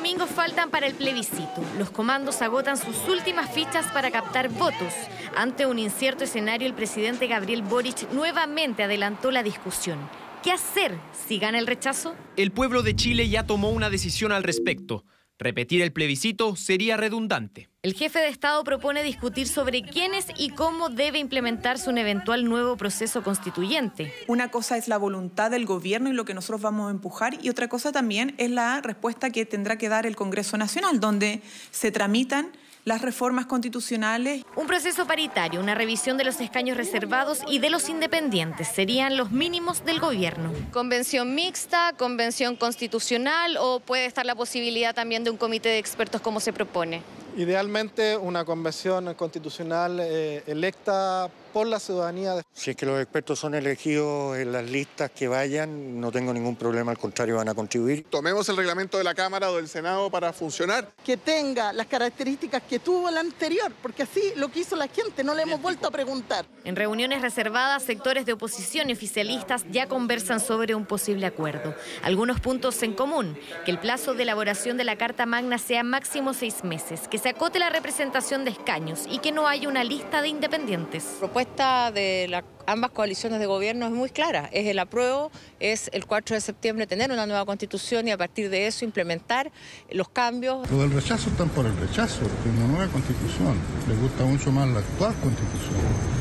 domingos faltan para el plebiscito. Los comandos agotan sus últimas fichas para captar votos. Ante un incierto escenario, el presidente Gabriel Boric nuevamente adelantó la discusión. ¿Qué hacer si gana el rechazo? El pueblo de Chile ya tomó una decisión al respecto. Repetir el plebiscito sería redundante. El jefe de Estado propone discutir sobre quiénes y cómo debe implementarse un eventual nuevo proceso constituyente. Una cosa es la voluntad del gobierno y lo que nosotros vamos a empujar, y otra cosa también es la respuesta que tendrá que dar el Congreso Nacional, donde se tramitan las reformas constitucionales. Un proceso paritario, una revisión de los escaños reservados y de los independientes serían los mínimos del gobierno. ¿Convención mixta, convención constitucional o puede estar la posibilidad también de un comité de expertos como se propone? Idealmente una convención constitucional electa por la ciudadanía. Si es que los expertos son elegidos en las listas que vayan, no tengo ningún problema, al contrario, van a contribuir. Tomemos el reglamento de la Cámara o del Senado para funcionar. Que tenga las características que tuvo el anterior, porque así lo quiso la gente, no le hemos vuelto a preguntar. En reuniones reservadas, sectores de oposición y oficialistas ya conversan sobre un posible acuerdo. Algunos puntos en común: que el plazo de elaboración de la Carta Magna sea máximo 6 meses, que se acote la representación de escaños y que no haya una lista de independientes. La propuesta de ambas coaliciones de gobierno es muy clara, es el apruebo, es el 4 de septiembre tener una nueva constitución y a partir de eso implementar los cambios. Todo el rechazo están por el rechazo de una nueva constitución, les gusta mucho más la actual constitución.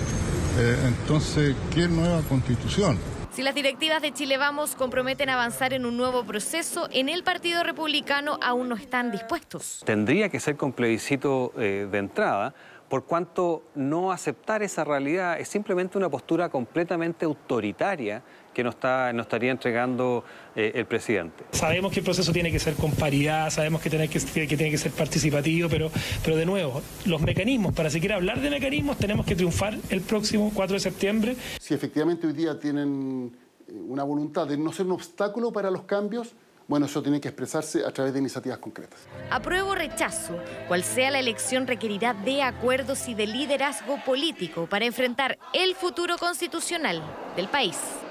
Entonces, ¿qué nueva constitución? Si las directivas de Chile Vamos comprometen avanzar en un nuevo proceso, en el Partido Republicano aún no están dispuestos. Tendría que ser con plebiscito de entrada, por cuanto no aceptar esa realidad es simplemente una postura completamente autoritaria que nos estaría entregando el presidente. Sabemos que el proceso tiene que ser con paridad, sabemos que tiene que ser participativo, pero de nuevo, los mecanismos, para siquiera hablar de mecanismos, tenemos que triunfar el próximo 4 de septiembre. Si efectivamente hoy día tienen una voluntad de no ser un obstáculo para los cambios, bueno, eso tiene que expresarse a través de iniciativas concretas. Apruebo o rechazo, cual sea la elección, requerirá de acuerdos y de liderazgo político para enfrentar el futuro constitucional del país.